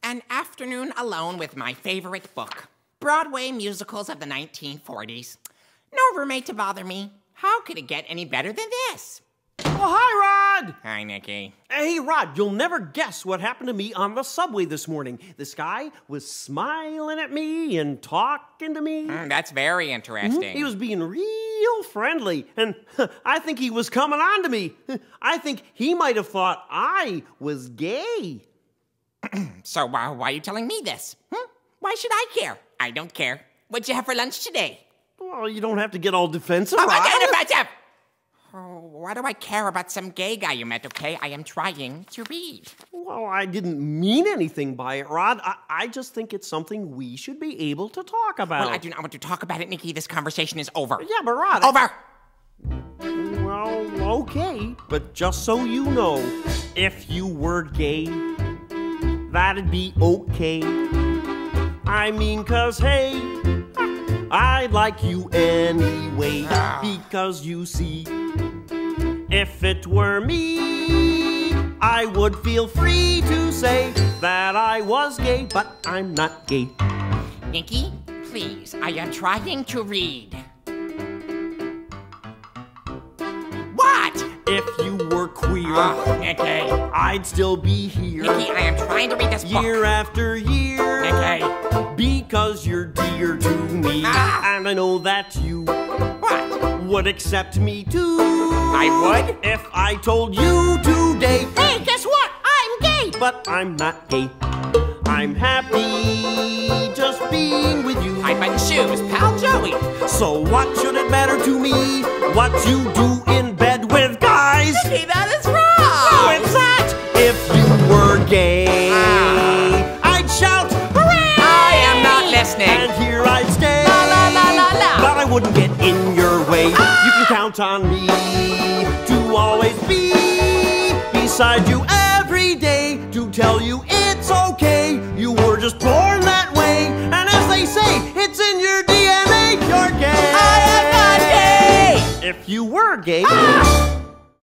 An afternoon alone with my favorite book. Broadway musicals of the 1940s. No roommate to bother me. How could it get any better than this? Oh, hi, Rod! Hi, Nicky. Hey, Rod, you'll never guess what happened to me on the subway this morning. This guy was smiling at me and talking to me. That's very interesting. He was being real friendly, and I think he was coming on to me. I think he might have thought I was gay. So why are you telling me this? Why should I care? I don't care. What'd you have for lunch today? Well, you don't have to get all defensive, I'm Rod. not getting defensive! Oh, why do I care about some gay guy you met, okay? I am trying to read. Well, I didn't mean anything by it, Rod. I just think it's something we should be able to talk about. Well, I do not want to talk about it, Nicky. This conversation is over. Yeah, but Rod... Over! Well, okay. But just so you know, if you were gay, that'd be okay. I mean, 'cause, hey, I like you anyway. Because you see, if it were me, I would feel free to say that I was gay, but I'm not gay. Nicky, please, I am trying to read. What? If you were queer, Nicky. I'd still be here. Nicky, I am trying to read this book. Year after year. Nicky. Because you're dear to me. And I know that you would accept me too. I would? If I told you today, Hey, guess what? I'm gay! but I'm not gay. I'm happy just being with you. I button shoes, pal Joey. So what should it matter to me what you do in bed with guys? Nicky, that is wrong! Oh, it's that! If you were gay, I'd shout, hooray! I am not listening. And here I'd stay. La la la la la. But I wouldn't get in your way. You can count on me to always be beside you every day to tell you it's okay. You were just born that way. And as they say, it's in your DNA. You're gay. I am not gay! If you were gay...